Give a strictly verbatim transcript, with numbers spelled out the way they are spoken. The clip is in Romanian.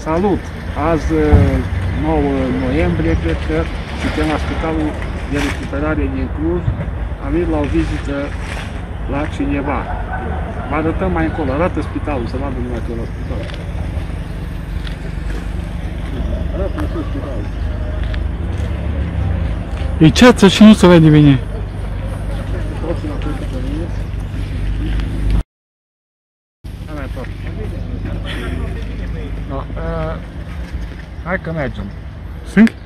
Salut! Azi, nouă noiembrie, cred că, suntem la Spitalul de Recuperare din Cluj. Am venit la o vizită la cineva. Vă arătăm mai încolo. Arată spitalul, să vadă numai că la spital. Arată spitalul. E ceață și nu se vede bine. No, uh, hai că mergem. Sim?